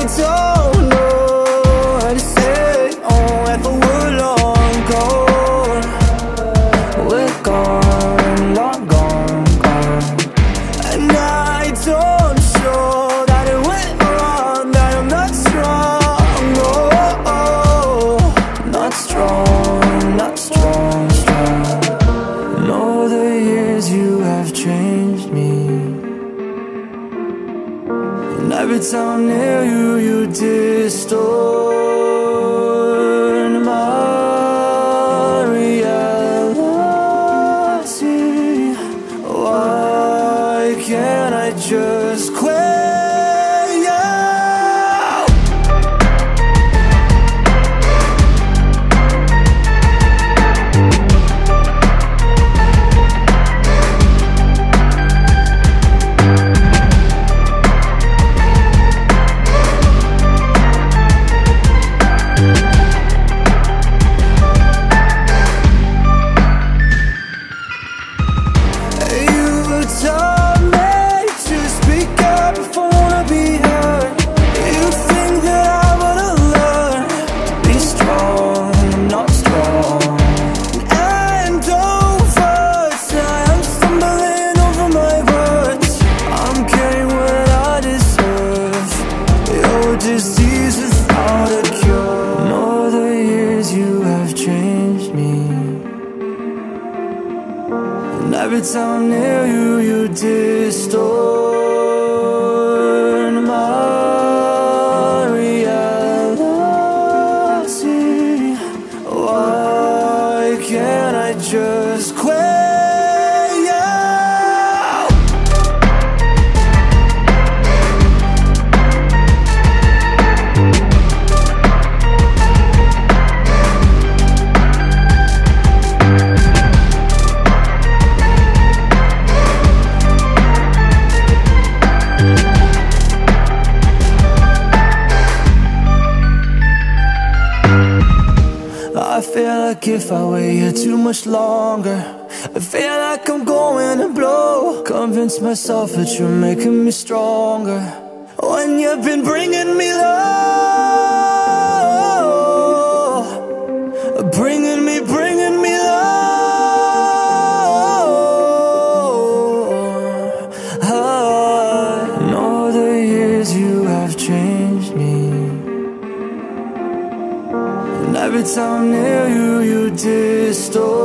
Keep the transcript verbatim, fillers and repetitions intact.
don't know how to say, oh, if I were long gone. We're gone, long gone, gone. And I don't show that it went wrong, that I'm not strong, oh, oh, not strong, not strong, strong. Know the years you have changed me, and every time I'm near you, you distort my reality. Why can't I just quit? Told me to speak up if I wanna be heard. You think that I wanna learn to be strong, I'm not strong. And over time, I'm stumbling over my words. I'm getting what I deserve. Your disease without a cure. Know the years you have changed me, and every time I'm near you, you distort my reality. Why can't I just quit? I feel like if I wait here too much longer, I feel like I'm going to blow. Convince myself that you're making me stronger when you've been bringing me low, bringing me, bringing me low. I know the years you have changed me, and every time I'm near you, you distort